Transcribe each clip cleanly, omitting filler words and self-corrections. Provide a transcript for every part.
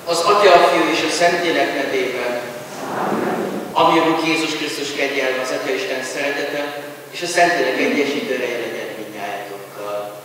Az Atya, a Fiú és a Szentlélek nevében, ami Urunk Jézus Krisztus kegyelme, az Atya Isten szeretete és a Szentlélek egyesítőre legyen mindnyájatokkal.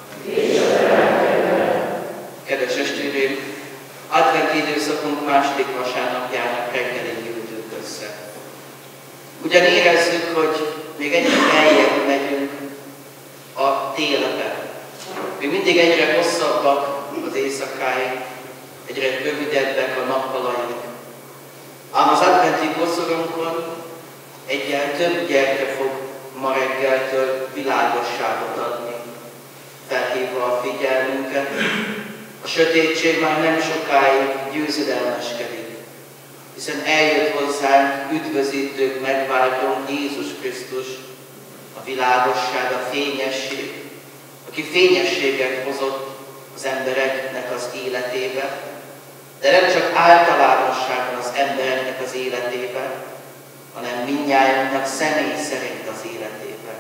Kedves testvéreim, adventi időszakunk második vasárnapjának reggelén gyűltünk össze. Ugyan érezzük, hogy még egyre beljebb megyünk a télbe. Még mindig egyre hosszabbak az éjszakáink, egyre rövidebbek a nappalaink. Ám az adventi koszoronkon egyel több gyereke fog ma reggeltől világosságot adni, felhívva a figyelmünket. A sötétség már nem sokáig győzedelmeskedik, hiszen eljött hozzánk üdvözítők, megváltónk Jézus Krisztus, a világosság, a fényesség, aki fényességet hozott az embereknek az életébe, de nem csak általánosságban az embereknek az életébe, hanem mindnyájunknak személy szerint az életébe.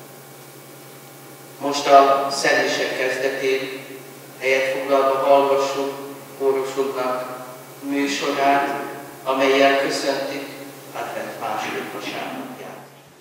Most a Szentmisek kezdetén helyet foglalva hallgassuk kórusunknak műsorát, amellyel köszöntik advent második vasárnapját.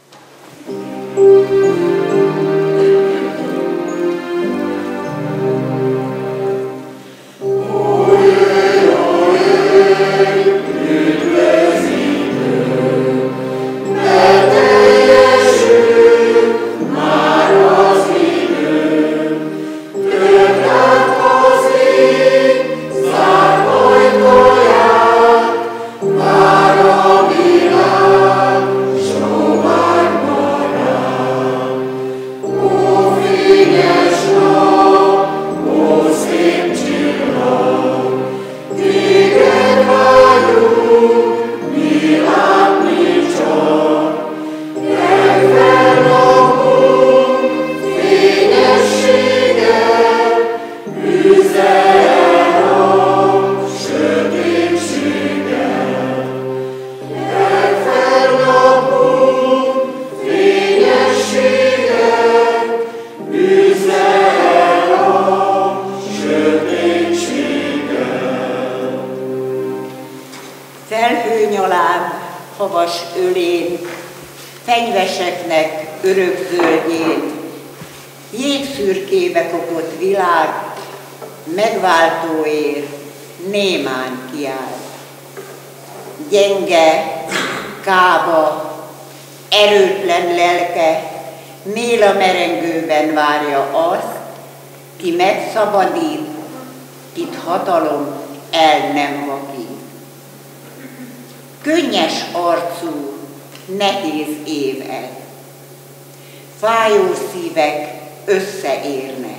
Felhőnyalán, havas ölén, fenyveseknek örökzöldjén, jégszürkébe kopott világ, megváltóért némán kiáll. Gyenge, kába, erőtlen lelke méla merengőben várja azt, ki megszabadít, kit hatalom el nem vakít. Könnyes arcú, nehéz év ez. Fájó szívek összeérnek.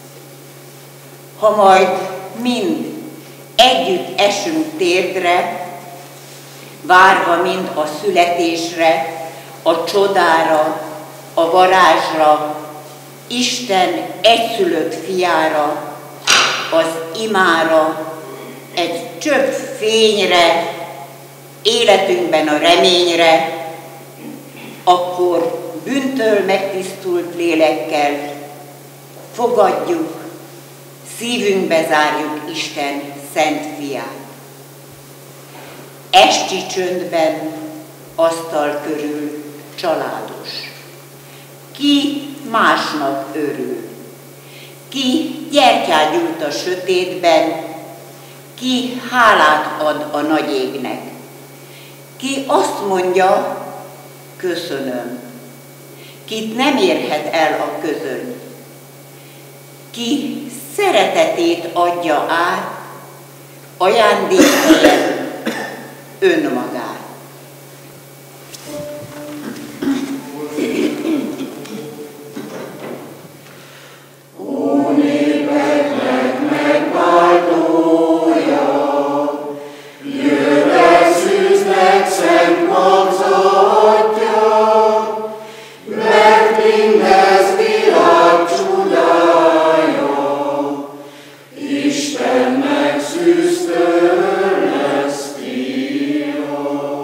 Ha majd mind együtt esünk térdre, várva mind a születésre, a csodára, a varázsra, Isten egyszülött fiára, az imára, egy csöpp fényre, életünkben a reményre, akkor bűntől megtisztult lélekkel fogadjuk, szívünkbe zárjuk Isten szent fiát. Esti csöndben asztal körül családos. Ki másnak örül, ki gyertyát gyújt a sötétben, ki hálát ad a nagy égnek, ki azt mondja, köszönöm, kit nem érhet el a közöny, ki szeretetét adja át, ajándékért önmagát. Istennek szűztől lesz fia.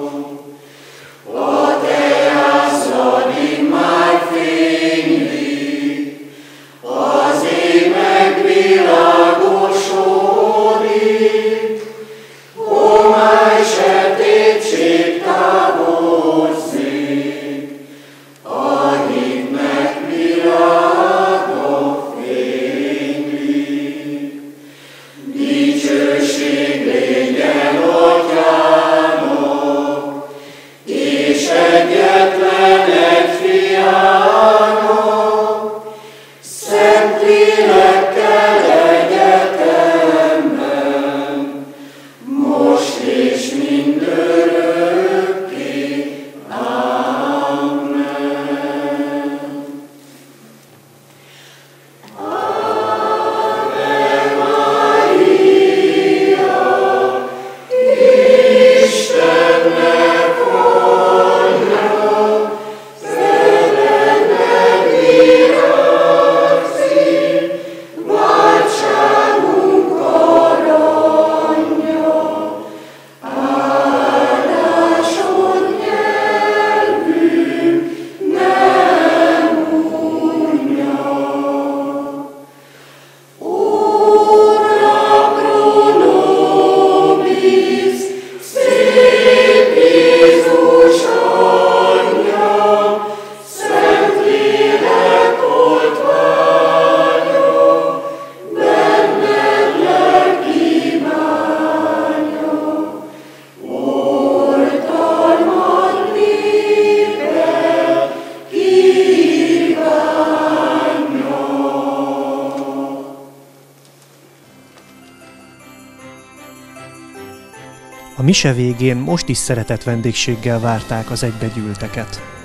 A mise végén most is szeretett vendégséggel várták az egybegyűlteket.